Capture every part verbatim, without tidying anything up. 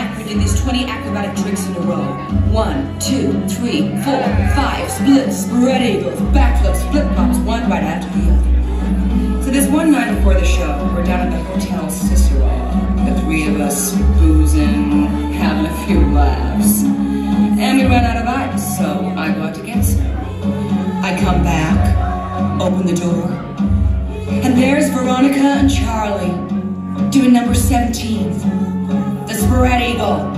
actor did these twenty acrobatic tricks in a row. One, two, three, four, five, splits, spread eagles, backflips, flip-flops, one right after the other. So this one night before the show, we're down at the Hotel Cicero, the three of us boozing, having a few laughs. And we ran out of ice, so I go out to get some. I come back, open the door, and there's Veronica and Charlie doing number seventeen, the spread eagle.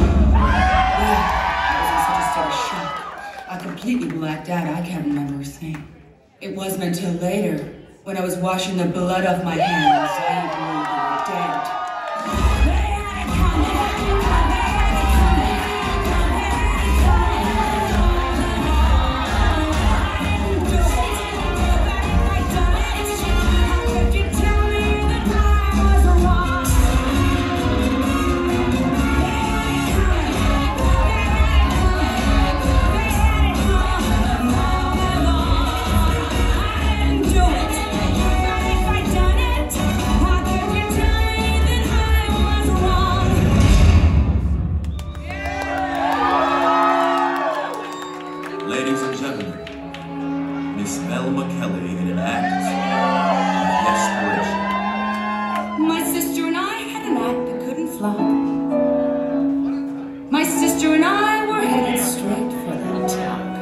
I completely blacked out. I can't remember a thing. It wasn't until later, when I was washing the blood off my hands, I knew they were dead. Ladies and gentlemen, Miss Velma in an act of desperation. My sister and I had an act that couldn't flop. My sister and I were headed straight for the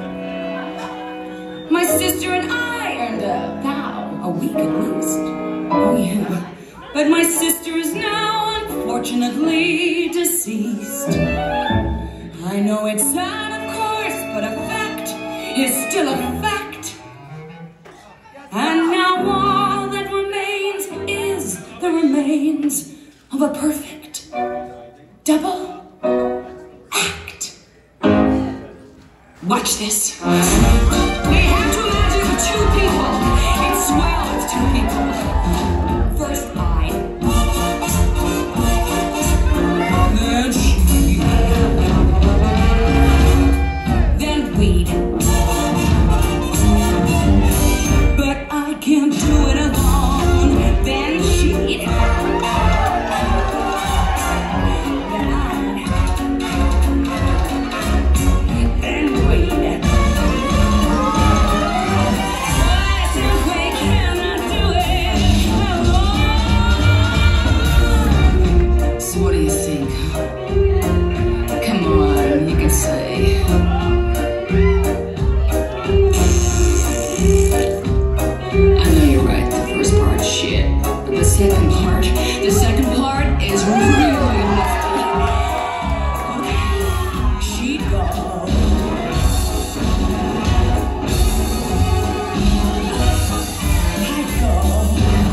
top. My sister and I earned a thou a week at least. Oh yeah. But my sister is now unfortunately deceased. I know it's sad, of course, but a fact is still a fact. And now all that remains is the remains of a perfect double act. Watch this. We have to imagine the two people. It's swell with two people. First I, then she, then we'd. But I can't do it alone. Then she'd. Then we'd. I simply cannot do it alone. So what do you think? Come on, you can say. I know you're right, the first part's shit, but the second part, the second part is really nifty. Okay, she'd go. I'd go.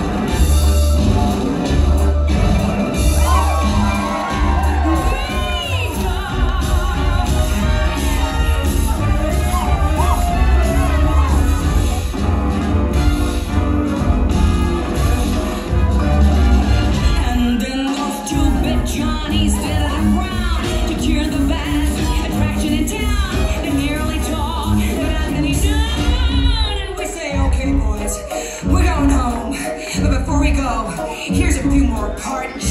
And then those two big Johnnies did it around to cure the best attraction in town. They nearly talk, but how can he done? And we say, okay, boys, we're going home. But before we go, here's a few more parting